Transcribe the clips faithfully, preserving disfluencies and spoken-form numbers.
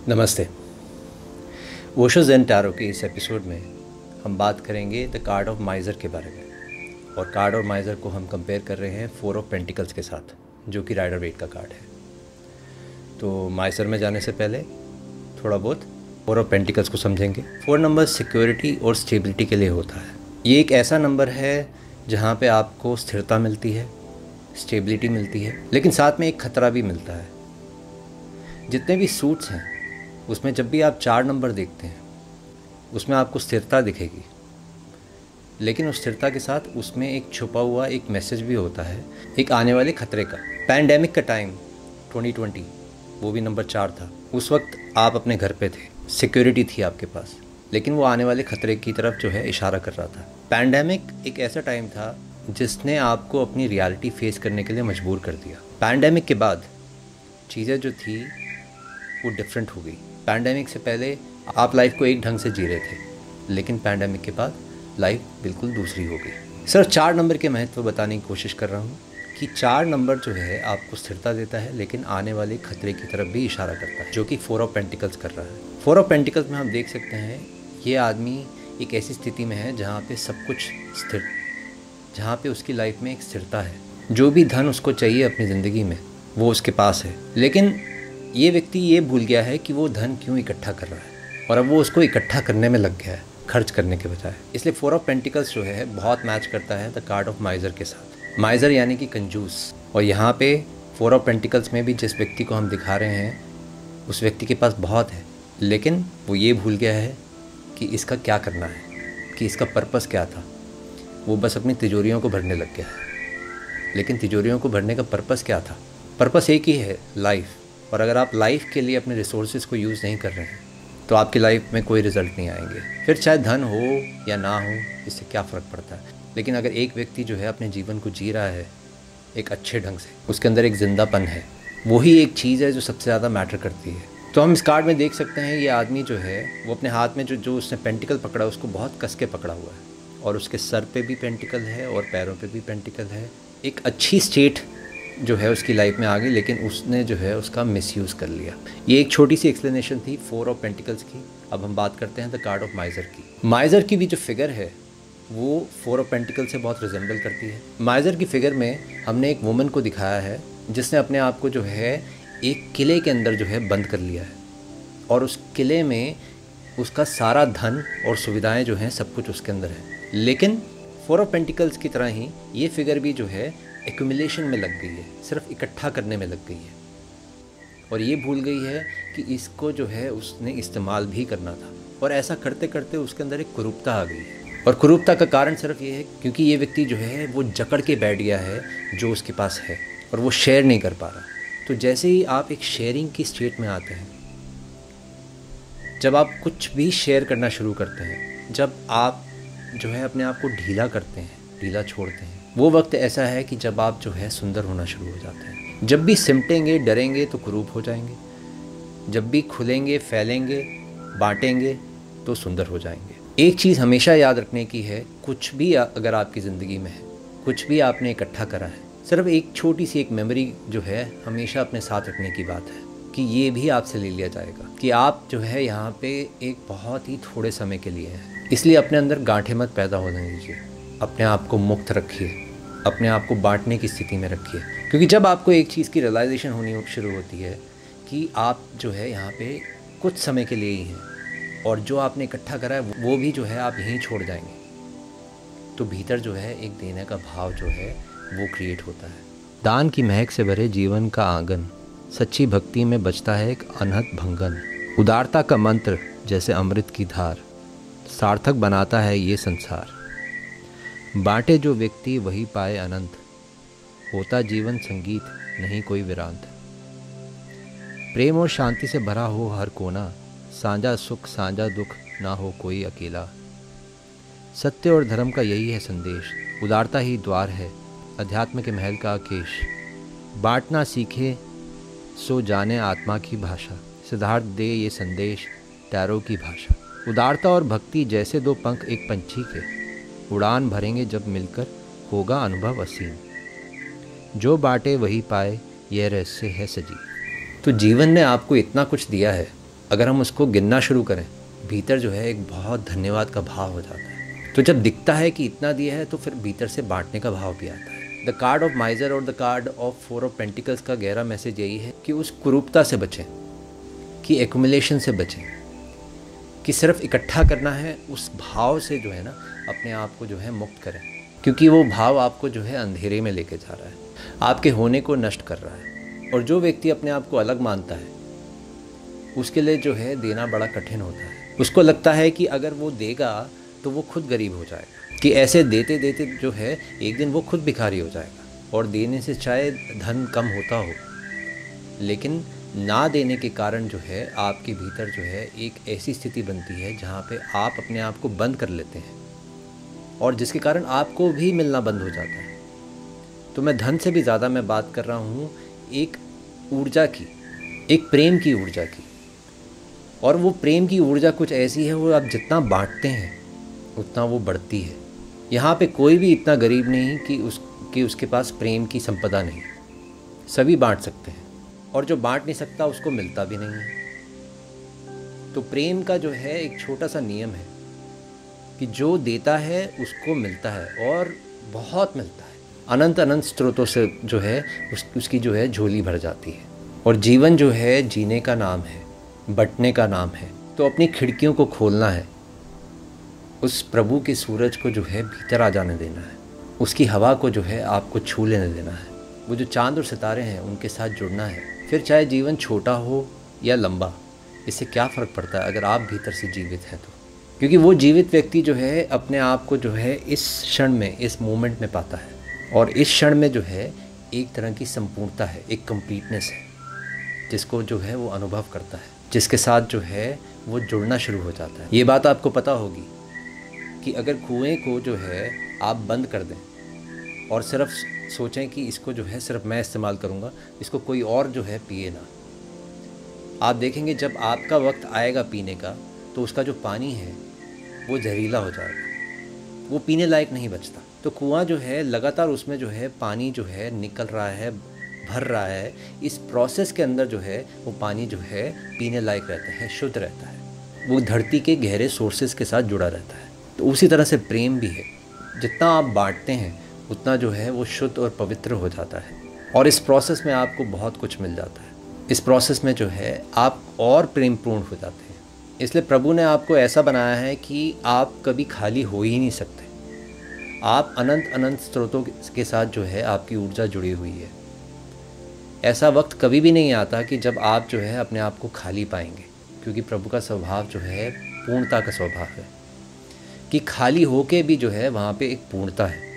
नमस्ते। Osho Zen tarot के इस एपिसोड में हम बात करेंगे द कार्ड ऑफ माइज़र के बारे में। और कार्ड ऑफ माइज़र को हम कंपेयर कर रहे हैं फोर ऑफ पेंटिकल्स के साथ, जो कि राइडर वेट का कार्ड है। तो माइज़र में जाने से पहले थोड़ा बहुत फोर ऑफ पेंटिकल्स को समझेंगे। फोर नंबर सिक्योरिटी और स्टेबिलिटी के लिए होता है। ये एक ऐसा नंबर है जहाँ पे आपको स्थिरता मिलती है, स्टेबिलिटी मिलती है, लेकिन साथ में एक खतरा भी मिलता है। जितने भी सूट्स हैं उसमें जब भी आप चार नंबर देखते हैं उसमें आपको स्थिरता दिखेगी, लेकिन उस स्थिरता के साथ उसमें एक छुपा हुआ एक मैसेज भी होता है, एक आने वाले खतरे का। पैंडेमिक का टाइम ट्वेंटी ट्वेंटी, वो भी नंबर चार था। उस वक्त आप अपने घर पे थे, सिक्योरिटी थी आपके पास, लेकिन वो आने वाले खतरे की तरफ जो है इशारा कर रहा था। पैंडेमिक एक ऐसा टाइम था जिसने आपको अपनी रियलिटी फेस करने के लिए मजबूर कर दिया। पैंडेमिक के बाद चीज़ें जो थी वो डिफरेंट हो गई। पैंडेमिक से पहले आप लाइफ को एक ढंग से जी रहे थे, लेकिन पैंडेमिक के बाद लाइफ बिल्कुल दूसरी हो गई। सर, चार नंबर के महत्व बताने की कोशिश कर रहा हूँ कि चार नंबर जो है आपको स्थिरता देता है, लेकिन आने वाले खतरे की तरफ भी इशारा करता है, जो कि फोर ऑफ पेंटिकल्स कर रहा है। फोर ऑफ पेंटिकल्स में हम देख सकते हैं ये आदमी एक ऐसी स्थिति में है जहाँ पे सब कुछ स्थिर, जहाँ पे उसकी लाइफ में एक स्थिरता है। जो भी धन उसको चाहिए अपनी ज़िंदगी में वो उसके पास है, लेकिन ये व्यक्ति ये भूल गया है कि वो धन क्यों इकट्ठा कर रहा है, और अब वो उसको इकट्ठा करने में लग गया है, खर्च करने के बजाय। इसलिए फोर ऑफ पेंटिकल्स जो है बहुत मैच करता है द कार्ड ऑफ माइज़र के साथ। माइज़र यानी कि कंजूस, और यहाँ पे फोर ऑफ पेंटिकल्स में भी जिस व्यक्ति को हम दिखा रहे हैं उस व्यक्ति के पास बहुत है, लेकिन वो ये भूल गया है कि इसका क्या करना है, कि इसका पर्पस क्या था। वो बस अपनी तिजोरियों को भरने लग गया है, लेकिन तिजोरियों को भरने का पर्पस क्या था? पर्पस एक ही है, लाइफ। और अगर आप लाइफ के लिए अपने रिसोर्सेज को यूज़ नहीं कर रहे हैं तो आपकी लाइफ में कोई रिज़ल्ट नहीं आएंगे। फिर चाहे धन हो या ना हो, इससे क्या फ़र्क पड़ता है। लेकिन अगर एक व्यक्ति जो है अपने जीवन को जी रहा है एक अच्छे ढंग से, उसके अंदर एक जिंदापन है, वही एक चीज़ है जो सबसे ज़्यादा मैटर करती है। तो हम इस कार्ड में देख सकते हैं ये आदमी जो है वो अपने हाथ में जो जो उसने पेंटिकल पकड़ा उसको बहुत कस के पकड़ा हुआ है, और उसके सर पे भी पेंटिकल है और पैरों पे भी पेंटिकल है। एक अच्छी स्टेट जो है उसकी लाइफ में आ गई, लेकिन उसने जो है उसका मिसयूज़ कर लिया। ये एक छोटी सी एक्सप्लेनेशन थी फोर ऑफ पेंटिकल्स की। अब हम बात करते हैं द कार्ड ऑफ माइज़र की। माइज़र की भी जो फिगर है वो फोर ऑफ पेंटिकल से बहुत रिजेंबल करती है। माइज़र की फिगर में हमने एक वुमन को दिखाया है जिसने अपने आप को जो है एक किले के अंदर जो है बंद कर लिया है, और उस किले में उसका सारा धन और सुविधाएँ जो हैं सब कुछ उसके अंदर है। लेकिन फोर ऑफ पेंटिकल्स की तरह ही ये फिगर भी जो है एक्यूमुलेशन में लग गई है, सिर्फ इकट्ठा करने में लग गई है, और ये भूल गई है कि इसको जो है उसने इस्तेमाल भी करना था। और ऐसा करते करते उसके अंदर एक कुरूपता आ गई है, और कुरूपता का कारण सिर्फ ये है क्योंकि ये व्यक्ति जो है वो जकड़ के बैठ गया है जो उसके पास है, और वो शेयर नहीं कर पा रहा। तो जैसे ही आप एक शेयरिंग की स्टेट में आते हैं, जब आप कुछ भी शेयर करना शुरू करते हैं, जब आप जो है अपने आप को ढीला करते हैं, ढीला छोड़ते हैं, वो वक्त ऐसा है कि जब आप जो है सुंदर होना शुरू हो जाते हैं। जब भी सिमटेंगे, डरेंगे तो कुरूप हो जाएंगे। जब भी खुलेंगे, फैलेंगे, बांटेंगे तो सुंदर हो जाएंगे। एक चीज़ हमेशा याद रखने की है, कुछ भी अगर आपकी ज़िंदगी में है, कुछ भी आपने इकट्ठा करा है, सिर्फ एक छोटी सी एक मेमोरी जो है हमेशा अपने साथ रखने की बात है कि ये भी आपसे ले लिया जाएगा, कि आप जो है यहाँ पे एक बहुत ही थोड़े समय के लिए हैं। इसलिए अपने अंदर गांठें मत पैदा होने दीजिए, अपने आप को मुक्त रखिए, अपने आप को बांटने की स्थिति में रखिए। क्योंकि जब आपको एक चीज़ की रियलाइजेशन होनी शुरू होती है कि आप जो है यहाँ पे कुछ समय के लिए ही हैं, और जो आपने इकट्ठा करा है वो भी जो है आप यहीं छोड़ जाएंगे, तो भीतर जो है एक देने का भाव जो है वो क्रिएट होता है। दान की महक से भरे जीवन का आंगन, सच्ची भक्ति में बचता है एक अनहद भंगन। उदारता का मंत्र जैसे अमृत की धार, सार्थक बनाता है ये संसार। बांटे जो व्यक्ति वही पाए अनंत, होता जीवन संगीत नहीं कोई विरांत। प्रेम और शांति से भरा हो हर कोना, साझा सुख साझा दुख ना हो कोई अकेला। सत्य और धर्म का यही है संदेश, उदारता ही द्वार है अध्यात्म के महल का आकेश। बांटना सीखे सो जाने आत्मा की भाषा, सिद्धार्थ दे ये संदेश टैरो की भाषा। उदारता और भक्ति जैसे दो पंख एक पंछी के, उड़ान भरेंगे जब मिलकर होगा अनुभव असीम। जो बांटे वही पाए, यह रहस्य है सजी। तो जीवन ने आपको इतना कुछ दिया है अगर हम उसको गिनना शुरू करें, भीतर जो है एक बहुत धन्यवाद का भाव हो जाता है। तो जब दिखता है कि इतना दिया है तो फिर भीतर से बांटने का भाव भी आता है। द कार्ड ऑफ माइजर और the card of four of pentacles का गहरा मैसेज यही है कि उस कुरूपता से बचें, कि एक्यूमुलेशन से बचें, कि सिर्फ इकट्ठा करना है, उस भाव से जो है ना अपने आप को जो है मुक्त करें, क्योंकि वो भाव आपको जो है अंधेरे में लेके जा रहा है, आपके होने को नष्ट कर रहा है। और जो व्यक्ति अपने आप को अलग मानता है उसके लिए जो है देना बड़ा कठिन होता है। उसको लगता है कि अगर वो देगा तो वो खुद गरीब हो जाएगा, कि ऐसे देते देते जो है एक दिन वो खुद भिखारी हो जाएगा। और देने से चाहे धन कम होता हो, लेकिन ना देने के कारण जो है आपके भीतर जो है एक ऐसी स्थिति बनती है जहाँ पे आप अपने आप को बंद कर लेते हैं, और जिसके कारण आपको भी मिलना बंद हो जाता है। तो मैं धन से भी ज़्यादा मैं बात कर रहा हूँ एक ऊर्जा की, एक प्रेम की ऊर्जा की। और वो प्रेम की ऊर्जा कुछ ऐसी है, वो आप जितना बांटते हैं उतना वो बढ़ती है। यहाँ पे कोई भी इतना गरीब नहीं कि उस कि उसके पास प्रेम की संपदा नहीं। सभी बांट सकते हैं, और जो बांट नहीं सकता उसको मिलता भी नहीं है। तो प्रेम का जो है एक छोटा सा नियम है कि जो देता है उसको मिलता है, और बहुत मिलता है। अनंत अनंत स्रोतों से जो है उस, उसकी जो है झोली भर जाती है। और जीवन जो है जीने का नाम है, बंटने का नाम है। तो अपनी खिड़कियों को खोलना है, उस प्रभु के सूरज को जो है भीतर आ जाने देना है, उसकी हवा को जो है आपको छू लेने देना है, वो जो चांद और सितारे हैं उनके साथ जुड़ना है। फिर चाहे जीवन छोटा हो या लंबा, इससे क्या फ़र्क पड़ता है अगर आप भीतर से जीवित हैं तो। क्योंकि वो जीवित व्यक्ति जो है अपने आप को जो है इस क्षण में, इस मोमेंट में पाता है, और इस क्षण में जो है एक तरह की संपूर्णता है, एक कंप्लीटनेस है, जिसको जो है वो अनुभव करता है, जिसके साथ जो है वो जुड़ना शुरू हो जाता है। ये बात आपको पता होगी कि अगर कुएं को जो है आप बंद कर दें और सिर्फ सोचें कि इसको जो है सिर्फ मैं इस्तेमाल करूँगा, इसको कोई और जो है पिए ना, आप देखेंगे जब आपका वक्त आएगा पीने का तो उसका जो पानी है वो जहरीला हो जाएगा, वो पीने लायक नहीं बचता। तो कुआं जो है लगातार उसमें जो है पानी जो है निकल रहा है, भर रहा है। इस प्रोसेस के अंदर जो है वो पानी जो है पीने लायक रहता है, शुद्ध रहता है, वो धरती के गहरे सोर्सेज के साथ जुड़ा रहता है। तो उसी तरह से प्रेम भी है, जितना आप बांटते हैं उतना जो है वो शुद्ध और पवित्र हो जाता है, और इस प्रोसेस में आपको बहुत कुछ मिल जाता है। इस प्रोसेस में जो है आप और प्रेमपूर्ण हो जाते हैं। इसलिए प्रभु ने आपको ऐसा बनाया है कि आप कभी खाली हो ही नहीं सकते। आप अनंत अनंत स्रोतों के साथ जो है आपकी ऊर्जा जुड़ी हुई है। ऐसा वक्त कभी भी नहीं आता कि जब आप जो है अपने आप को खाली पाएंगे, क्योंकि प्रभु का स्वभाव जो है पूर्णता का स्वभाव है, कि खाली होके भी जो है वहाँ पे एक पूर्णता है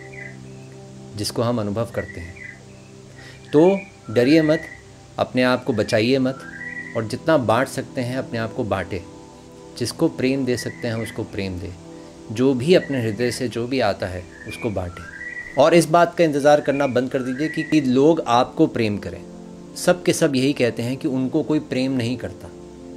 जिसको हम अनुभव करते हैं। तो डरिए मत, अपने आप को बचाइए मत, और जितना बांट सकते हैं अपने आप को बांटे। जिसको प्रेम दे सकते हैं उसको प्रेम दे, जो भी अपने हृदय से जो भी आता है उसको बांटे। और इस बात का इंतज़ार करना बंद कर दीजिए कि, कि लोग आपको प्रेम करें। सब के सब यही कहते हैं कि उनको कोई प्रेम नहीं करता,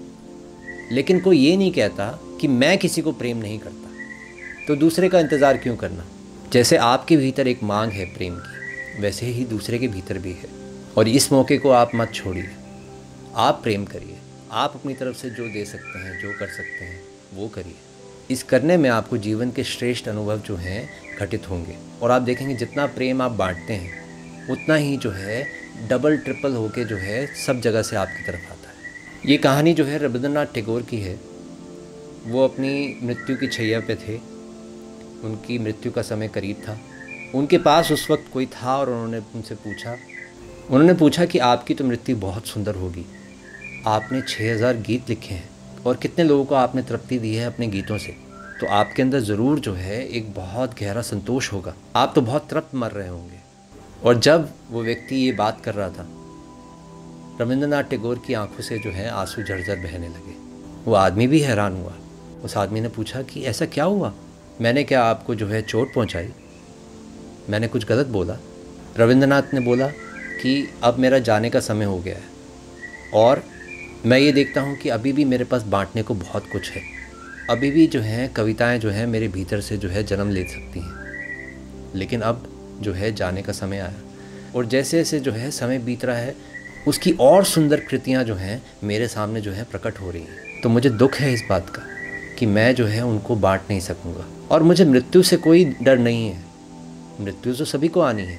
लेकिन कोई ये नहीं कहता कि मैं किसी को प्रेम नहीं करता। तो दूसरे का इंतज़ार क्यों करना? जैसे आपके भीतर एक मांग है प्रेम की, वैसे ही दूसरे के भीतर भी है। और इस मौके को आप मत छोड़िए, आप प्रेम करिए। आप अपनी तरफ से जो दे सकते हैं, जो कर सकते हैं वो करिए। इस करने में आपको जीवन के श्रेष्ठ अनुभव जो हैं घटित होंगे, और आप देखेंगे जितना प्रेम आप बांटते हैं उतना ही जो है डबल ट्रिपल होके जो है सब जगह से आपकी तरफ आता है। ये कहानी जो है रविंद्रनाथ टैगोर की है। वो अपनी मृत्यु की छैया पे थे, उनकी मृत्यु का समय करीब था। उनके पास उस वक्त कोई था और उन्होंने उनसे पूछा उन्होंने पूछा कि आपकी तो मृत्यु बहुत सुंदर होगी, आपने छः हज़ार गीत लिखे हैं और कितने लोगों को आपने तृप्ति दी है अपने गीतों से, तो आपके अंदर ज़रूर जो है एक बहुत गहरा संतोष होगा, आप तो बहुत तृप्त मर रहे होंगे। और जब वो व्यक्ति ये बात कर रहा था, रविंद्रनाथ टैगोर की आंखों से जो है आंसू झरझर बहने लगे। वो आदमी भी हैरान हुआ। उस आदमी ने पूछा कि ऐसा क्या हुआ, मैंने क्या आपको जो है चोट पहुंचाई, मैंने कुछ गलत बोला? रविंद्रनाथ ने बोला कि अब मेरा जाने का समय हो गया है, और मैं ये देखता हूँ कि अभी भी मेरे पास बांटने को बहुत कुछ है। अभी भी जो है कविताएं जो है मेरे भीतर से जो है जन्म ले सकती हैं, लेकिन अब जो है जाने का समय आया। और जैसे जैसे जो है समय बीत रहा है, उसकी और सुंदर कृतियाँ जो हैं मेरे सामने जो है प्रकट हो रही हैं। तो मुझे दुख है इस बात का कि मैं जो है उनको बांट नहीं सकूँगा। और मुझे मृत्यु से कोई डर नहीं है, मृत्यु तो सभी को आनी है,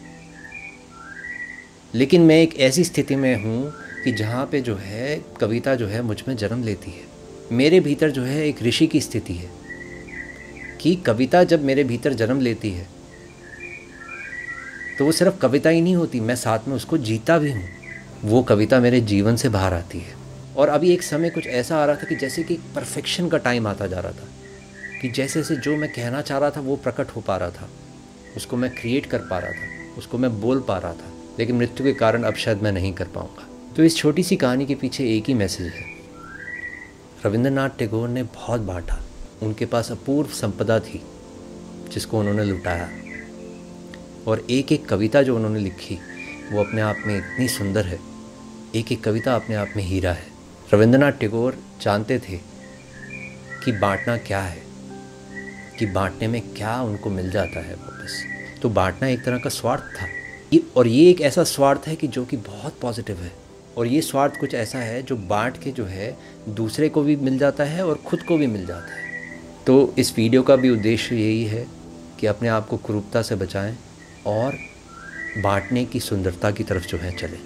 लेकिन मैं एक ऐसी स्थिति में हूँ कि जहाँ पे जो है कविता जो है मुझ में जन्म लेती है। मेरे भीतर जो है एक ऋषि की स्थिति है कि कविता जब मेरे भीतर जन्म लेती है तो वो सिर्फ कविता ही नहीं होती, मैं साथ में उसको जीता भी हूँ। वो कविता मेरे जीवन से बाहर आती है। और अभी एक समय कुछ ऐसा आ रहा था कि जैसे कि परफेक्शन का टाइम आता जा रहा था, कि जैसे जैसे जो मैं कहना चाह रहा था वो प्रकट हो पा रहा था, उसको मैं क्रिएट कर पा रहा था, उसको मैं बोल पा रहा था। लेकिन मृत्यु के कारण अब शायद मैं नहीं कर पाऊँगा। तो इस छोटी सी कहानी के पीछे एक ही मैसेज है। रविंद्रनाथ टैगोर ने बहुत बांटा, उनके पास अपूर्व संपदा थी जिसको उन्होंने लुटाया। और एक एक कविता जो उन्होंने लिखी वो अपने आप में इतनी सुंदर है, एक एक कविता अपने आप में हीरा है। रविंद्रनाथ टैगोर जानते थे कि बांटना क्या है, कि बांटने में क्या उनको मिल जाता है वापस। तो बांटना एक तरह का स्वार्थ था, ये और ये एक ऐसा स्वार्थ है कि जो कि बहुत पॉजिटिव है। और ये स्वार्थ कुछ ऐसा है जो बांट के जो है दूसरे को भी मिल जाता है और ख़ुद को भी मिल जाता है। तो इस वीडियो का भी उद्देश्य यही है कि अपने आप को कुरूपता से बचाएं और बांटने की सुंदरता की तरफ जो है चलें।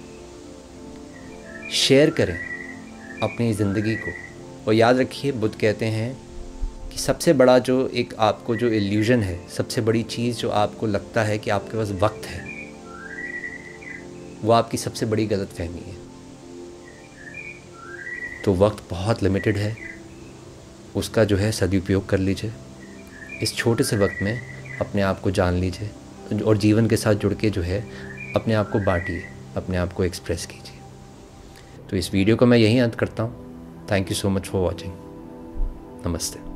शेयर करें अपनी ज़िंदगी को। और याद रखिए, बुद्ध कहते हैं कि सबसे बड़ा जो एक आपको जो इल्यूजन है, सबसे बड़ी चीज़ जो आपको लगता है कि आपके पास वक्त है, वो आपकी सबसे बड़ी गलतफहमी है। तो वक्त बहुत लिमिटेड है, उसका जो है सदुपयोग कर लीजिए। इस छोटे से वक्त में अपने आप को जान लीजिए और जीवन के साथ जुड़ के जो है अपने आप को बांटिए, अपने आप को एक्सप्रेस कीजिए। तो इस वीडियो को मैं यहीं अंत करता हूँ। Thank you so much for watching. नमस्ते।